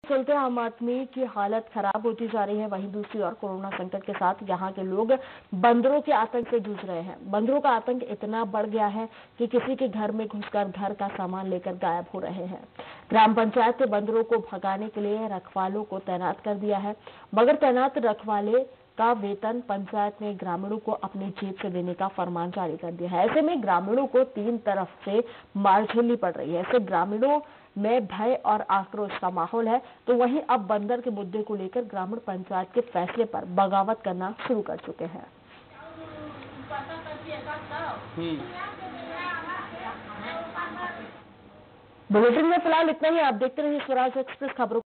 चलते आम आदमी की हालत खराब होती जा रही है। वहीं दूसरी ओर कोरोना संकट के साथ यहाँ के लोग बंदरों के आतंक से जूझ रहे हैं। बंदरों का आतंक इतना बढ़ गया है कि किसी के घर में घुसकर घर का सामान लेकर गायब हो रहे हैं। ग्राम पंचायत ने बंदरों को भगाने के लिए रखवालों को तैनात कर दिया है, मगर तैनात रखवाले का वेतन पंचायत ने ग्रामीणों को अपनी जेब से देने का फरमान जारी कर दिया है। ऐसे में ग्रामीणों को तीन तरफ से मार झेलनी पड़ रही है। ऐसे ग्रामीणों में भय और आक्रोश का माहौल है। तो वहीं अब बंदर के मुद्दे को लेकर ग्रामीण पंचायत के फैसले पर बगावत करना शुरू कर चुके हैं। बुलेटिन में फिलहाल इतना ही। आप देखते रहिए स्वराज एक्सप्रेस खबरों।